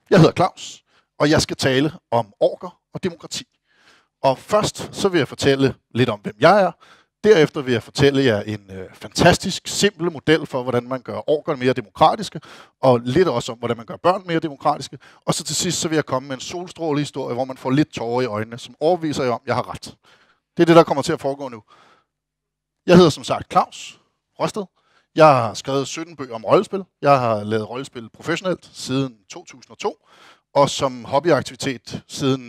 Jeg hedder Claus, og jeg skal tale om orker og demokrati. Og først så vil jeg fortælle lidt om, hvem jeg er. Derefter vil jeg fortælle jer en fantastisk, simpel model for, hvordan man gør orkerne mere demokratiske, og lidt også om, hvordan man gør børn mere demokratiske. Og så til sidst så vil jeg komme med en solstrålehistorie, hvor man får lidt tårer i øjnene, som overbeviser jer om, at jeg har ret. Det er det, der kommer til at foregå nu. Jeg hedder som sagt Claus Røsted. Jeg har skrevet 17 bøger om rollespil. Jeg har lavet rollespil professionelt siden 2002, og som hobbyaktivitet siden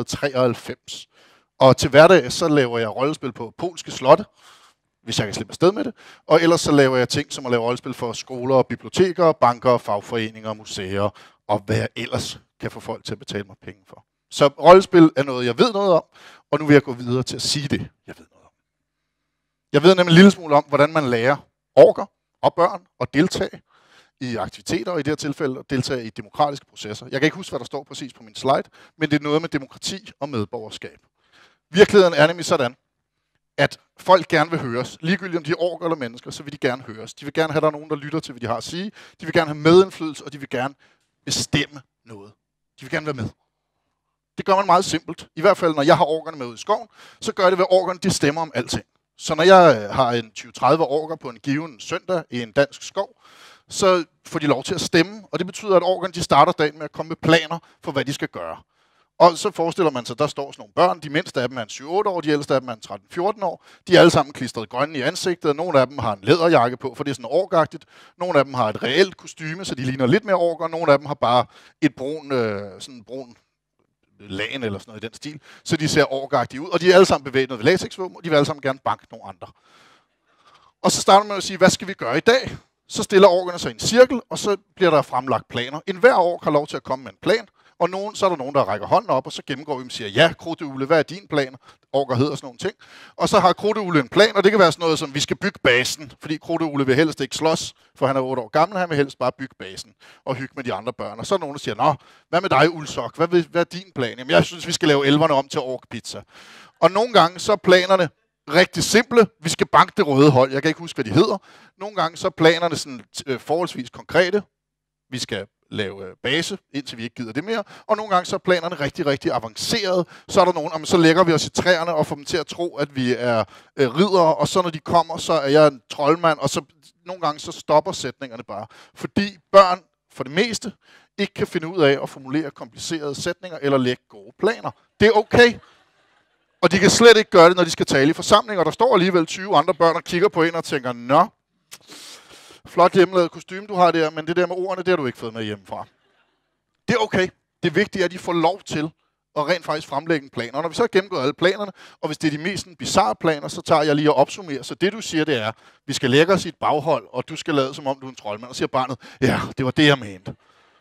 1993. Og til hverdag så laver jeg rollespil på polske slotte, hvis jeg kan slippe afsted med det. Og ellers så laver jeg ting som at lave rollespil for skoler, biblioteker, banker, fagforeninger, museer og hvad jeg ellers kan få folk til at betale mig penge for. Så rollespil er noget, jeg ved noget om, og nu vil jeg gå videre til at sige det, jeg ved noget om. Jeg ved nemlig en lille smule om, hvordan man lærer orker og børn at deltage i aktiviteter, og i det her tilfælde at deltage i demokratiske processer. Jeg kan ikke huske, hvad der står præcis på min slide, men det er noget med demokrati og medborgerskab. Virkeligheden er nemlig sådan, at folk gerne vil høres. Ligegyldigt om de er orker eller mennesker, så vil de gerne høres. De vil gerne have, der er nogen, der lytter til, hvad de har at sige. De vil gerne have medindflydelse, og de vil gerne bestemme noget. De vil gerne være med. Det gør man meget simpelt. I hvert fald, når jeg har orkerne med ud i skoven, så gør det ved orkerne, de stemmer om alting. Så når jeg har en 20-30 orker på en given søndag i en dansk skov, så får de lov til at stemme, og det betyder, at orkerne de starter dagen med at komme med planer for, hvad de skal gøre. Og så forestiller man sig, at der står sådan nogle børn. De mindste af dem er 7-8 år, de ældste af dem er 13-14 år. De er alle sammen klistret grønne i ansigtet. Nogle af dem har en læderjakke på, for det er sådan orkagtigt. Nogle af dem har et reelt kostyme, så de ligner lidt mere orker. Nogle af dem har bare et brun lagen eller sådan noget i den stil, så de ser orkagtige ud. Og de er alle sammen bevæbnet ved latexvåben, og de vil alle sammen gerne banke nogle andre. Og så starter man at sige, hvad skal vi gøre i dag? Så stiller orkerne sig i en cirkel, og så bliver der fremlagt planer. Enhver ork har lov til at komme med en plan, og så er der nogen, der rækker hånden op, og så gennemgår vi dem og siger, ja, Krudteugle, hvad er din plan? Orker hedder sådan nogle ting. Og så har Krudteugle en plan, og det kan være sådan noget som, vi skal bygge basen, fordi Krudteugle vil helst ikke slås, for han er 8 år gammel, han vil helst bare bygge basen og hygge med de andre børn. Og så er der nogen, der siger, nå, hvad med dig, Ulsok? Hvad er din plan? Jamen, jeg synes, vi skal lave elverne om til orkpizza. Og nogle gange så er planerne rigtig simple. Vi skal banke det røde hold. Jeg kan ikke huske, hvad de hedder. Nogle gange så er planerne sådan forholdsvis konkrete. Vi skal lave base, indtil vi ikke gider det mere. Og nogle gange så er planerne rigtig, rigtig avancerede. Så er der nogen, så lægger vi os i træerne og får dem til at tro, at vi er riddere. Og så når de kommer, så er jeg en troldmand. Og så nogle gange så stopper sætningerne bare. Fordi børn for det meste ikke kan finde ud af at formulere komplicerede sætninger eller lægge gode planer. Det er okay. Og de kan slet ikke gøre det, når de skal tale i forsamlinger. Der står alligevel 20 andre børn og kigger på en og tænker, nå, flot hjemmelavet kostume, du har der, men det der med ordene, det har du ikke fået med hjemmefra. Det er okay. Det er vigtigt, at de får lov til at rent faktisk fremlægge en plan. Og når vi så har gennemgået alle planerne, og hvis det er de mest bizarre planer, så tager jeg lige og opsummerer. Så det du siger, det er, vi skal lægge os i et baghold, og du skal lade som om du er en troldmand. Og siger barnet, ja, det var det, jeg mente.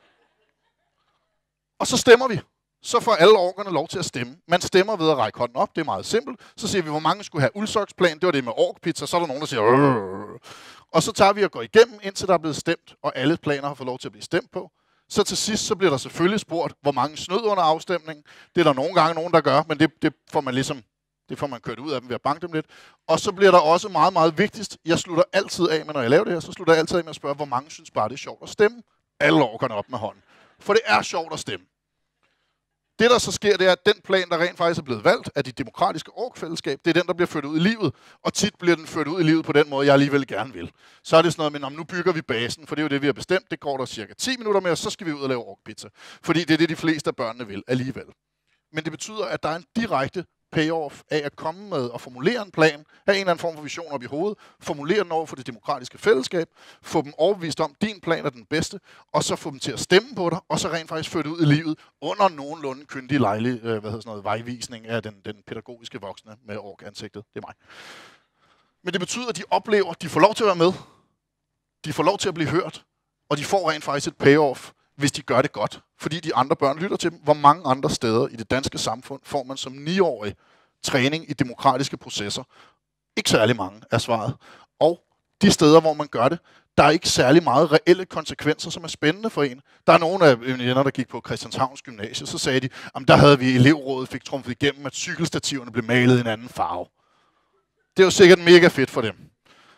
Og så stemmer vi. Så får alle orkerne lov til at stemme. Man stemmer ved at række hånden op, det er meget simpelt. Så siger vi, hvor mange skulle have Ulsoks plan, det var det med orkpizza, så er der nogen, der siger, og så tager vi og går igennem, indtil der er blevet stemt, og alle planer har fået lov til at blive stemt på. Så til sidst, så bliver der selvfølgelig spurgt, hvor mange snød under afstemningen. Det er der nogle gange nogen, der gør, men det får man ligesom, det får man kørt ud af dem ved at banke dem lidt. Og så bliver der også meget, meget vigtigst, jeg slutter altid af med, når jeg laver det her, så slutter jeg altid af med at spørge, hvor mange synes bare, det er sjovt at stemme. Alle orkerne op med hånden. For det er sjovt at stemme. Det, der så sker, det er, at den plan, der rent faktisk er blevet valgt af det demokratiske orkfællesskab, det er den, der bliver ført ud i livet. Og tit bliver den ført ud i livet på den måde, jeg alligevel gerne vil. Så er det sådan noget med, nu bygger vi basen, for det er jo det, vi har bestemt. Det går der cirka 10 minutter med, og så skal vi ud og lave orkpizza. Fordi det er det, de fleste af børnene vil alligevel. Men det betyder, at der er en direkte payoff af at komme med og formulere en plan, have en eller anden form for vision op i hovedet, formulere den over for det demokratiske fællesskab, få dem overbevist om, din plan er den bedste, og så få dem til at stemme på dig, og så rent faktisk føre det ud i livet under nogenlunde kyndig vejvisning af den pædagogiske voksne med ork-ansigtet. Det er mig. Men det betyder, at de oplever, at de får lov til at være med, de får lov til at blive hørt, og de får rent faktisk et payoff, hvis de gør det godt, fordi de andre børn lytter til dem. Hvor mange andre steder i det danske samfund får man som 9-årig træning i demokratiske processer? Ikke særlig mange er svaret. Og de steder, hvor man gør det, der er ikke særlig meget reelle konsekvenser, som er spændende for en. Der er nogle af mine venner, der gik på Christianshavns Gymnasie, så sagde de, at der havde vi elevrådet fik trumfet igennem, at cykelstativerne blev malet i en anden farve. Det er jo sikkert mega fedt for dem.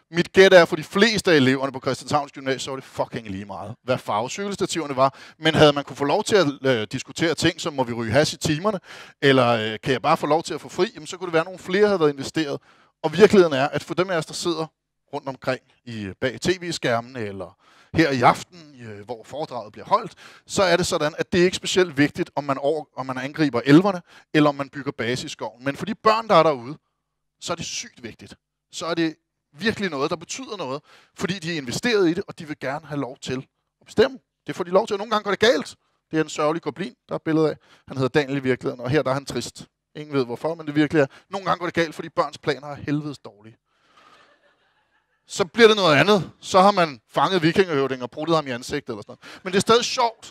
Mit gæt er, for de fleste af eleverne på Christianshavns Gymnasium, så var det fucking lige meget, hvad farve cykelstativerne var. Men havde man kunne få lov til at diskutere ting, som må vi ryge hash i timerne, eller kan jeg bare få lov til at få fri, jamen, så kunne det være, at nogle flere havde været investeret. Og virkeligheden er, at for dem af os, der sidder rundt omkring bag tv-skærmen, eller her i aften, hvor foredraget bliver holdt, så er det sådan, at det ikke er specielt vigtigt, om man angriber elverne, eller om man bygger base i skoven. Men for de børn, der er derude, så er det sygt vigtigt. Så er det virkelig noget, der betyder noget, fordi de er investeret i det, og de vil gerne have lov til at bestemme. Det får de lov til, og nogle gange går det galt. Det er en sørgelig goblin, der er et billede af. Han hedder Daniel i virkeligheden, og her der er han trist. Ingen ved hvorfor, men det virkelig er. Nogle gange går det galt, fordi børns planer er helvedes dårlige. Så bliver det noget andet. Så har man fanget vikingehøvding og pruttet ham i ansigtet eller sådan noget. Men det er stadig sjovt.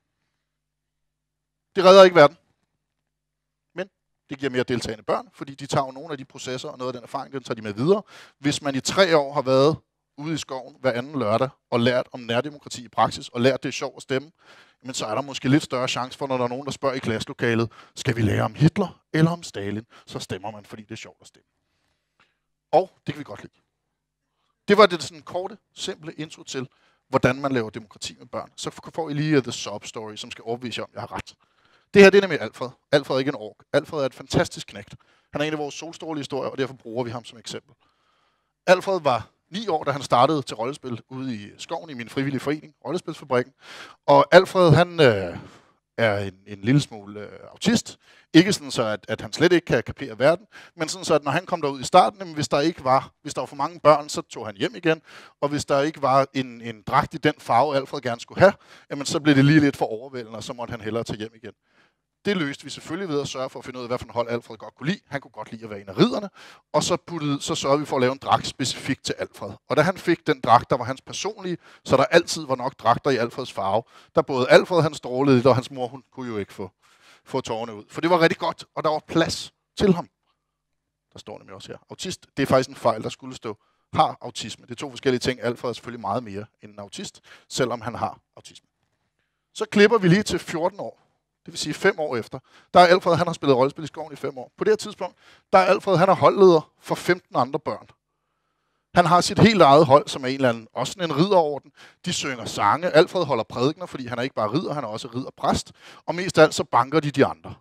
Det redder ikke verden. Men det giver mere deltagende børn, fordi de tager jo nogle af de processer og noget af den erfaring, den tager de med videre. Hvis man i 3 år har været ude i skoven hver anden lørdag og lært om nærdemokrati i praksis og lært det er sjovt at stemme, men så er der måske lidt større chance for, når der er nogen, der spørger i klasselokalet, skal vi lære om Hitler eller om Stalin, så stemmer man, fordi det er sjovt at stemme. Og det kan vi godt lide. Det var det sådan korte, simple intro til, hvordan man laver demokrati med børn. Så får I lige the sob story, som skal overbevise jer om, jeg har ret. Det her det er nemlig Alfred. Alfred er ikke en ork. Alfred er et fantastisk knægt. Han er en af vores solstrålehistorier, og derfor bruger vi ham som eksempel. Alfred var 9 år, da han startede til rollespil ude i skoven i min frivillige forening, Rollespilsfabrikken. Og Alfred, han er en lille smule autist. Ikke sådan så, at han slet ikke kan kapere verden, men sådan så, at når han kom derud i starten, jamen, hvis der var for mange børn, så tog han hjem igen. Og hvis der ikke var en dragt i den farve, Alfred gerne skulle have, jamen, så blev det lige lidt for overvældende, og så måtte han hellere tage hjem igen. Det løste vi selvfølgelig ved at sørge for at finde ud af, hvad for en hold Alfred godt kunne lide. Han kunne godt lide at være en af ridderne, og så sørgede vi for at lave en dragt specifikt til Alfred. Og da han fik den dragt, der var hans personlige, så der altid var nok dragter i Alfreds farve, der både Alfred han strålede lidt, og hans mor hun kunne jo ikke få tårerne ud. For det var rigtig godt, og der var plads til ham. Der står nemlig også her. Autist, det er faktisk en fejl, der skulle stå har autisme. Det er 2 forskellige ting. Alfred er selvfølgelig meget mere end en autist, selvom han har autisme. Så klipper vi lige til 14 år. Det vil sige 5 år efter. Der er Alfred, han har spillet rollespil i skoven i 5 år. På det her tidspunkt, der er Alfred, han er holdleder for 15 andre børn. Han har sit helt eget hold, som er en eller anden, også en ridderorden. De synger sange. Alfred holder prædikener, fordi han er ikke bare ridder, han er også ridderpræst. Og mest af alt, så banker de andre.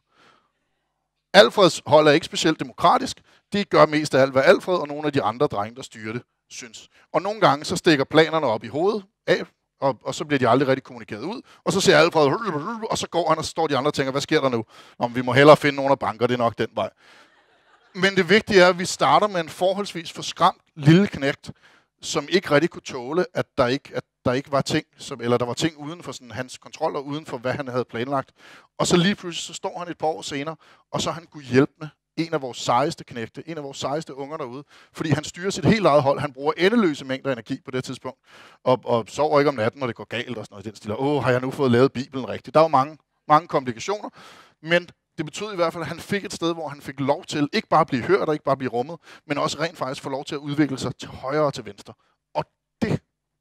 Alfreds hold er ikke specielt demokratisk. De gør mest af alt, hvad Alfred og nogle af de andre drenge, der styrer det, synes. Og nogle gange, så stikker planerne op i hovedet af, og så bliver de aldrig rigtig kommunikeret ud. Og så ser Alfred, og så går han, og så står de andre og tænker, hvad sker der nu? Om vi må hellere finde nogen, der banker, det er nok den vej. Men det vigtige er, at vi starter med en forholdsvis forskræmt lille knægt, som ikke rigtig kunne tåle, at der ikke var ting, eller der var ting uden for sådan hans kontrol og uden for, hvad han havde planlagt. Og så lige pludselig, så står han et par år senere, og så er han kunne hjælpe med en af vores sejeste knægte, en af vores sejeste unger derude, fordi han styrer sit helt eget hold. Han bruger endeløse mængder energi på det tidspunkt, og sover ikke om natten, når det går galt og sådan noget i den stil. Har jeg nu fået lavet Bibelen rigtigt? Der var mange komplikationer, men det betød i hvert fald, at han fik et sted, hvor han fik lov til ikke bare at blive hørt og ikke bare at blive rummet, men også rent faktisk få lov til at udvikle sig til højre og til venstre. Og det...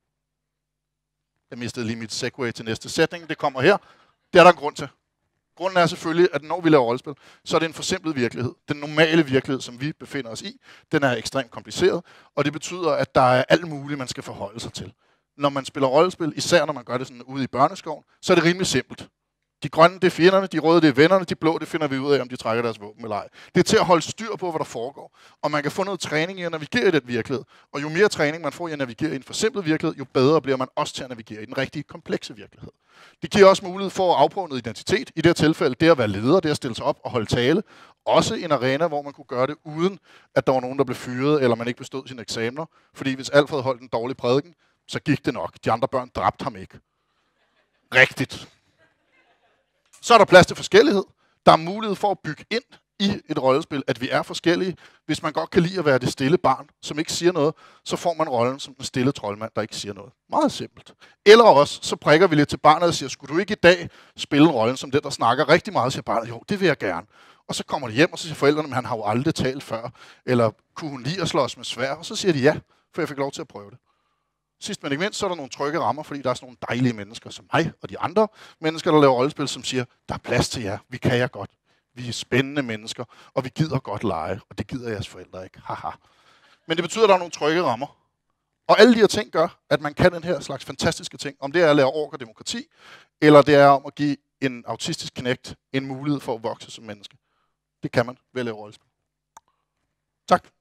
Jeg mistede lige mit segue til næste sætning. Det kommer her. Det er der en grund til. Grunden er selvfølgelig, at når vi laver rollespil, så er det en forsimplet virkelighed. Den normale virkelighed, som vi befinder os i, den er ekstremt kompliceret, og det betyder, at der er alt muligt, man skal forholde sig til. Når man spiller rollespil, især når man gør det sådan ude i børneskoven, så er det rimelig simpelt. De grønne, det er fjenderne, de røde, det er vennerne, de blå, det finder vi ud af, om de trækker deres våben eller ej. Det er til at holde styr på, hvad der foregår. Og man kan få noget træning i at navigere i den virkelighed. Og jo mere træning man får i at navigere i en forsimplet virkelighed, jo bedre bliver man også til at navigere i den rigtige komplekse virkelighed. Det giver også mulighed for at afprøve noget identitet. I det her tilfælde, det at være leder, det at stille sig op og holde tale. Også en arena, hvor man kunne gøre det uden, at der var nogen, der blev fyret, eller man ikke bestod sine eksamener. Fordi hvis Alfred holdt en dårlig prædiken, så gik det nok. De andre børn dræbte ham ikke. Rigtigt. Så er der plads til forskellighed. Der er mulighed for at bygge ind i et rollespil, at vi er forskellige. Hvis man godt kan lide at være det stille barn, som ikke siger noget, så får man rollen som den stille troldmand, der ikke siger noget. Meget simpelt. Eller også, så prikker vi lidt til barnet og siger, skulle du ikke i dag spille rollen som den, der snakker rigtig meget, siger barnet, jo, det vil jeg gerne. Og så kommer de hjem, og så siger forældrene, men han har jo aldrig talt før. Eller kunne hun lide at slås med sværd? Og så siger de ja, for jeg fik lov til at prøve det. Sidst men ikke mindst, så er der nogle trygge rammer, fordi der er sådan nogle dejlige mennesker som mig og de andre mennesker, der laver rollespil, som siger, der er plads til jer, vi kan jer godt. Vi er spændende mennesker, og vi gider godt lege, og det gider jeres forældre ikke. Haha. Men det betyder, at der er nogle trygge rammer. Og alle de her ting gør, at man kan den her slags fantastiske ting. Om det er at lære orker demokrati, eller det er om at give en autistisk knægt en mulighed for at vokse som menneske. Det kan man ved at lave rollespil. Tak.